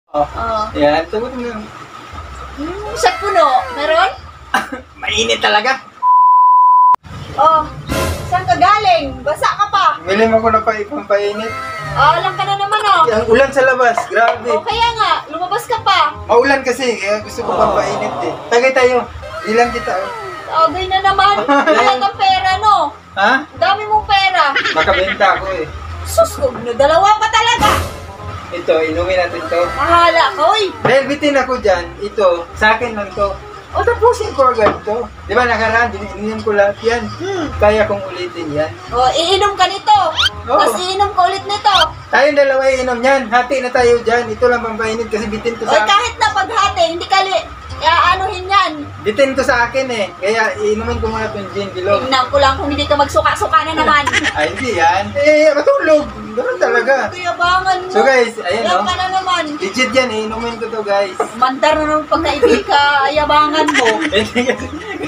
Oh. Yan, tungkol mo. Sa puno, meron? Mainit talaga. Oh, saan ka galing? Basa ka pa. Bili mo ko na pampainit. Alam ka na naman oh. Ang ulan sa labas, grabe. O kaya nga, lumabas ka pa. Maulan kasi, kaya gusto ko pampainit eh. Tagay tayo. Ilang kita oh. Agay na naman. Wala kang pera, no? Ha? Dami mong pera. Makabenta ako eh. Sus, no, dalawa pa talaga. Ito, inumin natin to. Mahala ka, oy. Dahil bitin ako dyan, ito, sa akin lang to. O tapusin ko agad to. Di ba nakaraan, ininom ko lahat yan. Kaya kong ulitin yan. O, iinom ka nito. Oo. Tapos iinom ka ulit nito. Tayong dalawa iinom yan. Hati na tayo dyan. Ito lang pampainit kasi bitin to O, sa akin. kahit na paghati, hindi ka aanuhin yan. Bitin to sa akin eh. Kaya iinumin ko muna itong gin bilog. Tingnan ko lang kung hindi ka magsuka-suka na naman. Ay, hindi yan. Eh, matulog. Ganun talaga. Kuyabangan mo. So guys, ayan Ayan o. ka na naman. Legit yan eh. Inumin ko to guys. Mandar na naman pagkaibig ka, ayabangan mo. Hindi kasi.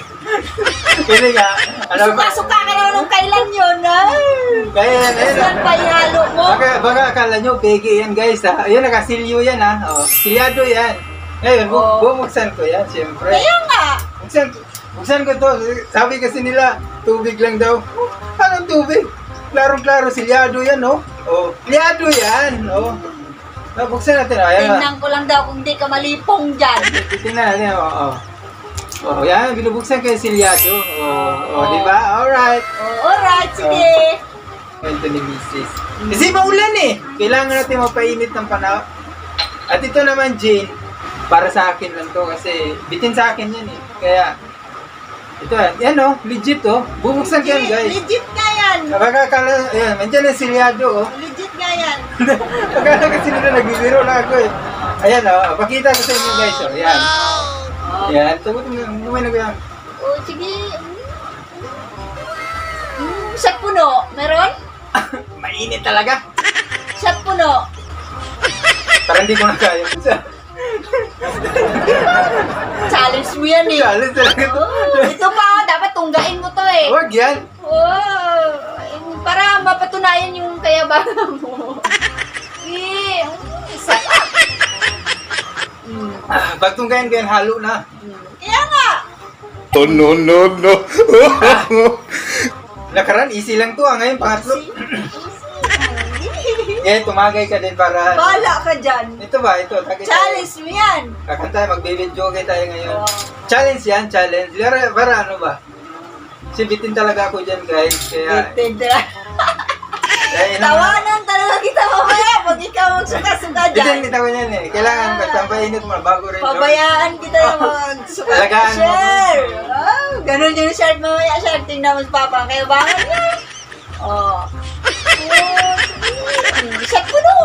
Kasi nga. Ano ba? Suka-suka ka na nung kailan yun, ay. Kaya yan, ayan Saan pa ihalo mo? Baka akala nyo, peke yan guys ha. Ayan, nakasilyo yan ha. O, silyado yan. Ngayon, bubuksan ko yan, siyempre. Kaya nga. Buksan ko to. Sabi kasi nila, tubig lang daw. Anong tubig? Klarong-klaro, silyado yan, no? Oh, silyado yan, no? Buksan natin, ayan ha. Tingnan ko lang daw kung di ka malipong dyan. Tingnan natin, oh, yan, binubuksan ko yung silyado. Oh, di ba? Alright. Alright, sige. Kwento ni Mrs. Kasi maulan eh. Kailangan natin mapainit ng panahon. At ito naman, Jane, para sa akin lang to kasi bitin sa akin yan eh. Kaya, ito yan oh, legit oh. Bubuksan ko yan guys. Legit nga yan. Baka akala, ayan, mandyan ang silyado oh. Legit nga yan. Akala kasi nila nagbibiro na ako eh. Ayan oh, pakita ko sa inyo guys oh. Ayan. Ayan, tungkol mo na yan. O, sige. Sa puno, meron? Mainit talaga. Sa puno. Parang hindi ko na kaya. Challenge mo yan eh. Challenge talaga to. Ito pa, dapat tunggain mo to eh. Huwag yan. Para mapatunayan yung kayabangan mo. Eh, sarap. Pag tunggayin ko yan, halo na. Kaya nga. Oh, no, no, no. Nakaraan, easy lang to. Ngayon, pangatlo. Eh, tumagay ka din para... Bala ka dyan. Ito ba? Ito. Challenge mo yan. Kakanta, magbibidyo tayo ngayon. Challenge yan, challenge. Para ano ba? Sibitin talaga ako dyan, guys. Kaya... Tawanan talaga kita mamaya pag ikaw magsuka-suka dyan. Bitin ko yan eh. Kailangan pampainit mo bago rin. Pabayaan kita yung Alagaan mo. share. Ganun yung shirt mamaya, shirt. Tingnan mo si Papa. Kaya bakit niya? Shirt ko no.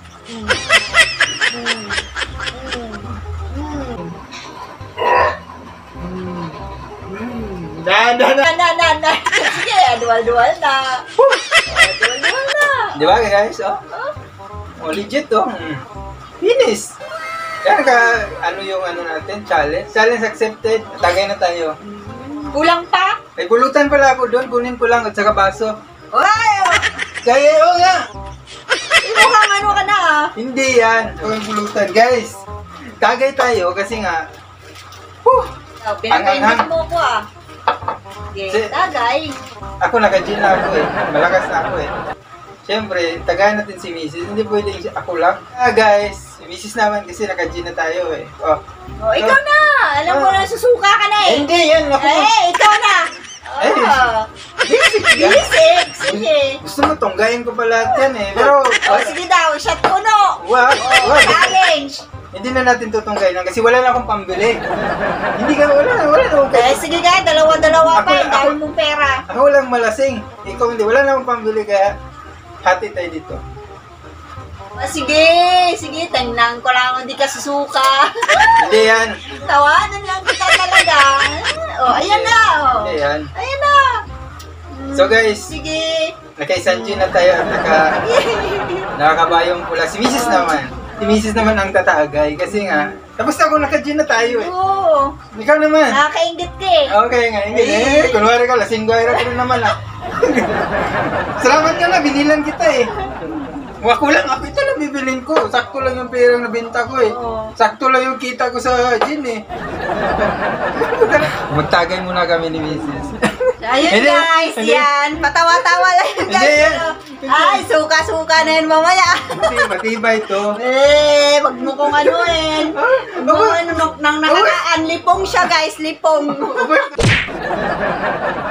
Na. Sige, dual-dual na. Dual-dual na. Di ba guys? Oh, legit to. Finish. Kaya ano yung ano natin? Challenge. Challenge accepted. Tagay na tayo. Kulang pa? May pulutan pala ako doon. Kunin ko lang at saka baso. Ay, Kaya nga. mukhang ano ka na ah. Hindi yan. Ito yung pulutan. Guys, tagay tayo kasi nga. Pinakainit mo ko ah. Sige, tagay. Ako naka-gin na ako eh. Malakas na ako eh. Siyempre, tagayan natin si Mrs. Hindi pwede ako lang. Guys, si Mrs. naman kasi naka-gin na tayo eh. Ikaw na. Alam ko na susuka ka na eh. Hindi yan. Ako. Ikaw na. Basic yan. Basic. Sige. Gusto mo tunggayin ko pala yan eh. Pero, Sige daw. Shot ko no. wag. Challenge. Hindi na natin tutunggayin kasi wala na akong pambili. Hindi ka, wala na akong Sige nga. Dalawa-dalawa pa. Ako- Dahil mong pera. Ako lang malasing. Ikaw hindi, wala na akong pambili kaya hati tayo dito. Sige. Tingnan ko lang hindi ka susuka. Hindi yan. Tawanan lang kita talaga. Ayan na. Hindi yan. Ayan na. So guys, Sige. naka-isang gin na tayo at nakakabayong pula. Si Mrs. naman. Si Mrs. naman ang tatagay kasi nga, tapos ako naka-gin na tayo eh. Oo. Ikaw naman. Nakakaingit ka eh. Okay nga, hindi. Kunwari ka, lasing guayra ko rin naman ah. Salamat ka na, binilan kita eh. Ako lang, ako ito lang bibilin ko? Sakto lang yung perang nabenta ko eh. Oo. Sakto lang yung kita ko sa gin eh. Magtagay muna kami ni Mrs. Ayun Hindi, guys, hindi. yan. Patawa-tawa lang yun guys. Hindi, Pero, ay, suka-suka na yun mamaya. Hindi, matibay to. Wag mo kong anuin. Wag mo nang nakakaan. Lipong siya guys, lipong.